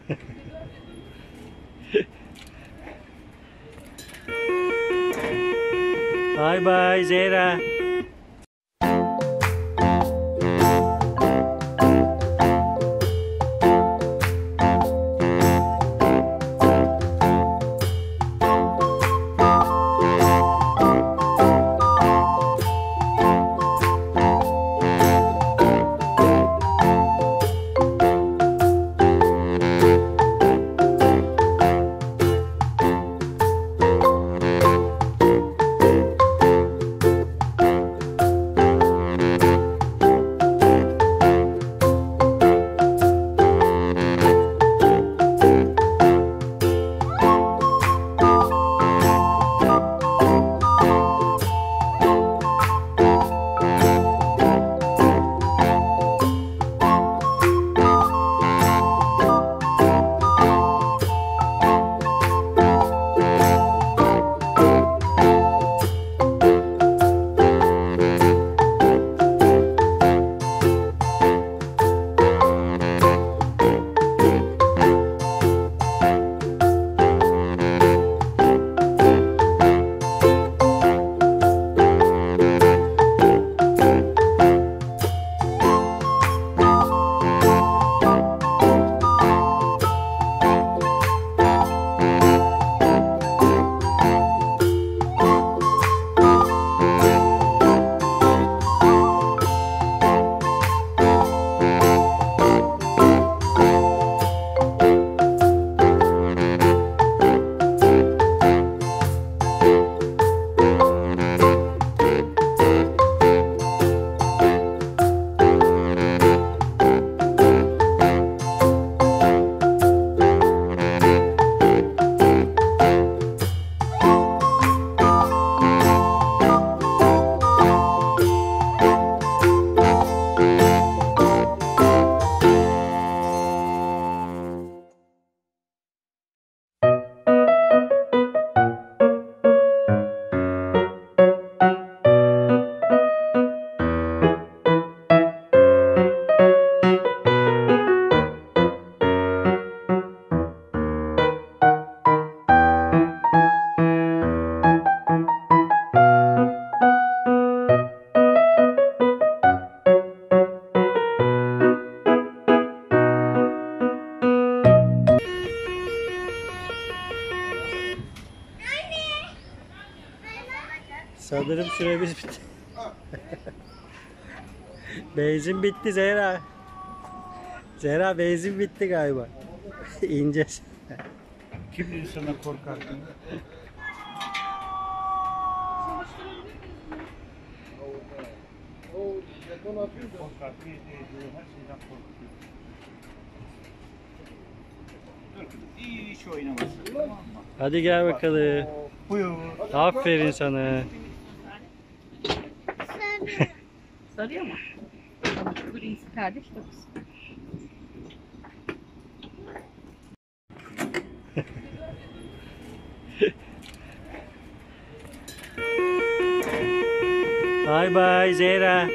Bye bye Zehra. Sanırım süremiz bitti. Benzin bitti Zehra. Zehra benzin bitti galiba. İneceğiz. Kim bilir sana korkarken? Korkarken her şeyden korkuyor. Hiç oynamasın. Tamam mı? Hadi gel bakalım. Buyur. Aferin sana. Sarıyor mu? Bu iyisi kardeş dokuz. Bye bye Zehra.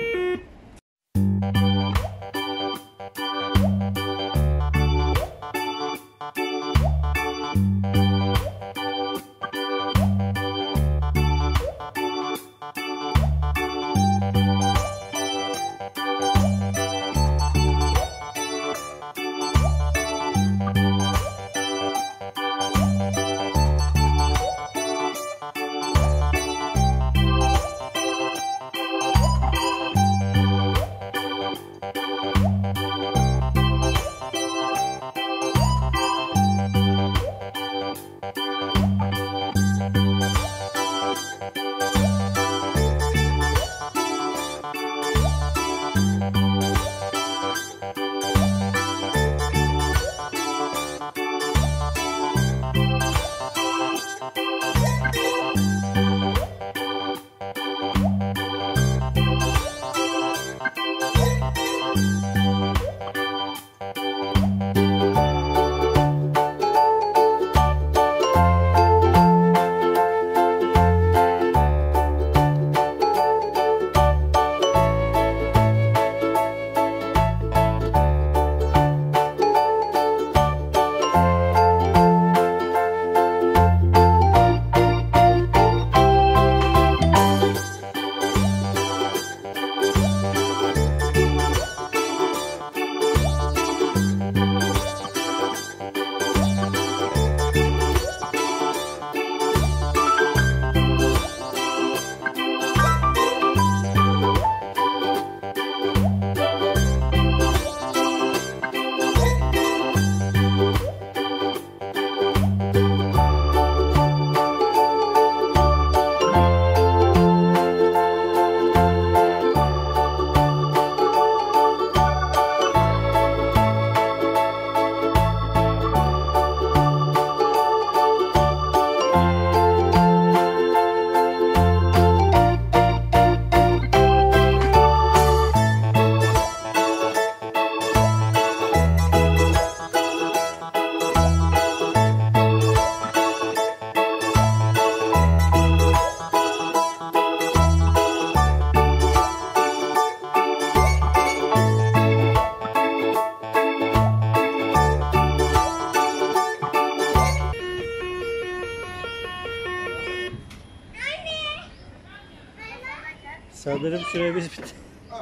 Sanırım süremiz bitti.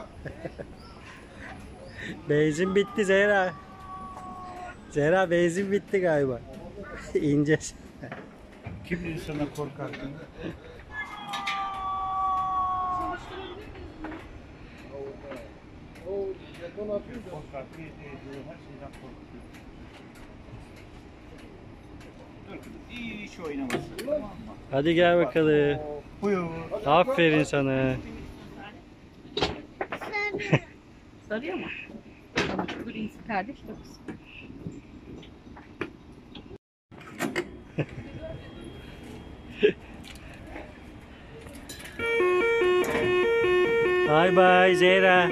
Benzin bitti Zehra. Zehra benzin bitti galiba. İneceğiz. Kim insana korkardı? Korkardı, her şeyden korkuyor. Dur kızım, hiç oynamasın. Tamam mı? Hadi gel bakalım. Buyur. Aferin sana. Sarıyor mu? Tamam. Green kardeş 9. Bye bye Zehra.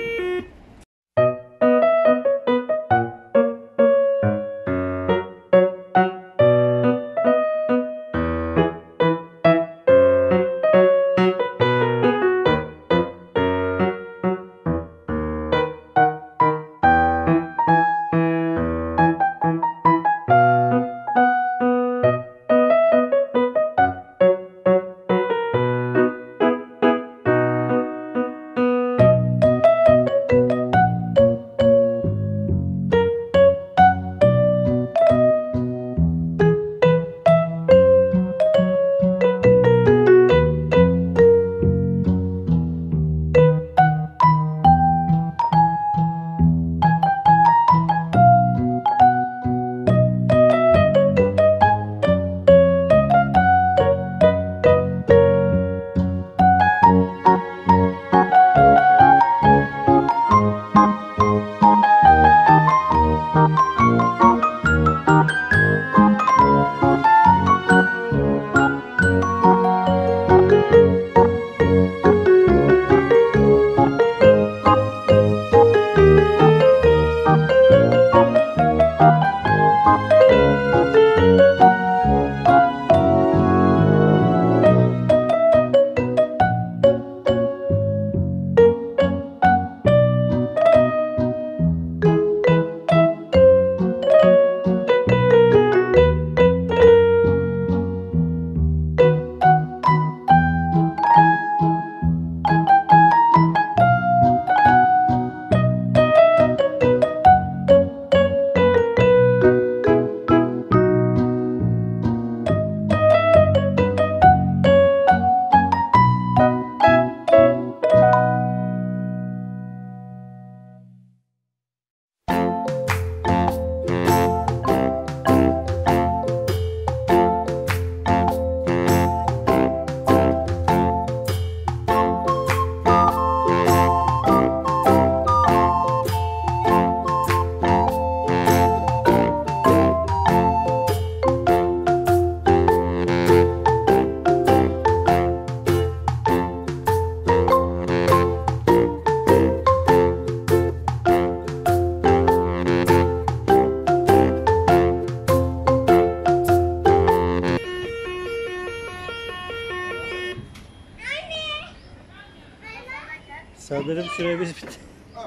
Sanırım süremiz bitti.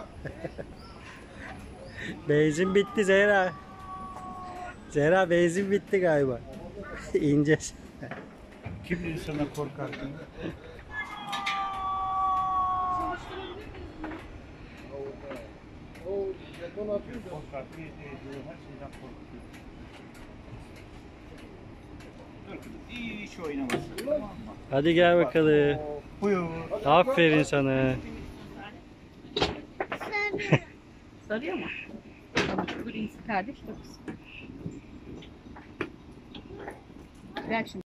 Benzin bitti Zehra. Zehra benzin bitti galiba. İneceğiz. Kim insana korkardı? Korkardı, her şeyden korkuyor. Dur kızım, hiç oynamasın. Tamam mı? Hadi gel bakalım. Buyur. Aferin sana. Sarıyor mu? Tamam. Green kardeş 9. Ver şimdi.